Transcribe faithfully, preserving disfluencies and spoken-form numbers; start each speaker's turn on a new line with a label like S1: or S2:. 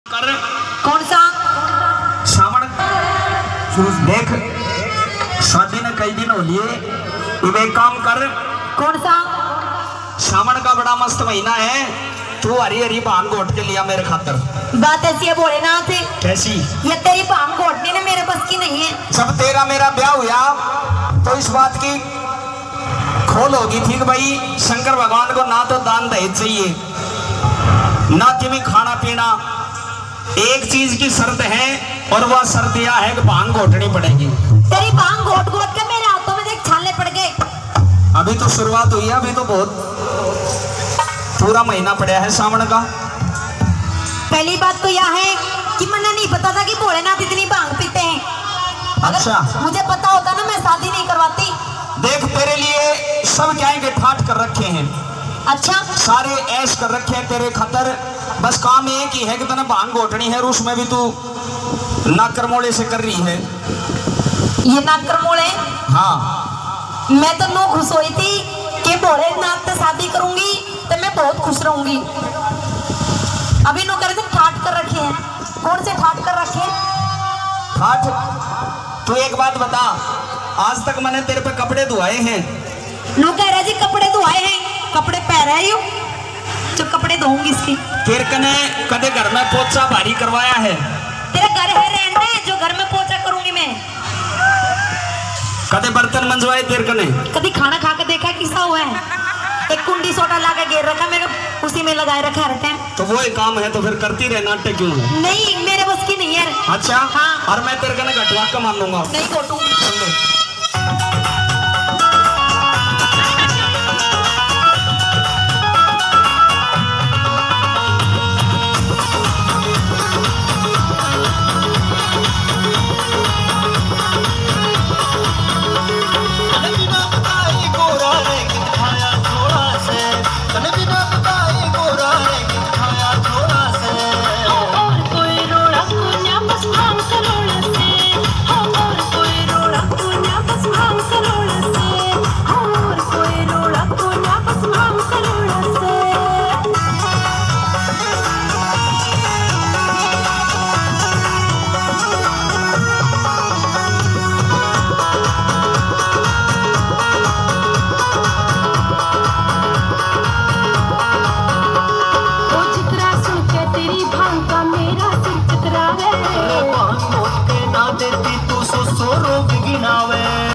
S1: कर
S2: कौन सा?
S1: श्रावण देख, शादी ने कई दिन हो लिए। एक काम कर,
S2: कौन सा?
S1: श्रावण का बड़ा मस्त महीना है, तू हरी हरी भांग घोट के लिया मेरे खातर।
S2: बात ऐसी है भोलेनाथ,
S1: कैसी?
S2: ये तेरी भांग घोटने ने मेरे बस की नहीं है।
S1: जब तेरा मेरा ब्याह हुआ तो इस बात की खोल होगी थी कि भाई शंकर भगवान को ना तो दान दहेज चाहिए ना तुम्हें खाना पीना, एक चीज की शर्त है और वह शर्त यह है कि भांग घोटनी पड़ेगी।
S2: तेरी भांग घोट घोट के मेरे हाथों में देख छाले पड़ गए।
S1: अभी तो शुरुआत हुई है, अभी तो बहुत पूरा महीना पड़ा है सावन का।
S2: पहली बात तो यह है कि मुझे नहीं पता था कि भोलेनाथ इतनी भांग पीते हैं।
S1: अच्छा,
S2: मुझे पता होता ना मैं शादी नहीं करवाती।
S1: देख तेरे लिए सब क्या है ठाट कर रखे हैं।
S2: अच्छा,
S1: सारे ऐश कर रखे हैं तेरे खातर। बस काम एक ही है कि तूने भांग घोटनी है, उसमें भी तू नाकरमोड़े से कर रही है।
S2: ये नाकरमोड़े?
S1: हाँ,
S2: मैं तो नो खुश हुई थी कि भोलेनाथ से शादी करूंगी तो मैं बहुत खुश रहूंगी। अभी नो करे थे ठाट कर रखे हैं। कौन से ठाट कर रखे हैं?
S1: ठाट? तू एक बात बता, आज तक मैंने तेरे पे कपड़े धुआए हैं?
S2: नो कह रहे जी कपड़े धुआए हैं, कपड़े पहन रहे हो जो कपड़े धोऊंगी इसके।
S1: तेरे कने कदे घर में पोछा भारी करवाया है?
S2: तेरा घर है रहने जो घर में पोछा करूंगी मैं।
S1: कदे बर्तन मंजवाए तेरे कने?
S2: कभी खाना खा के देखा किसा हुआ है? एक कुंडी सोटा ला के घेर रखा मेरे, उसी में लगाए रखा हर टाइम।
S1: तो वो ही काम है तो फिर करती रहे, नाट्य क्यों है?
S2: नहीं, मेरे बस की नहीं है।
S1: अच्छा,
S2: हाँ।
S1: और मैं तेरे कने घटवा के मान लूंगा।
S2: नहीं घोटूंगी।
S1: सुन ले।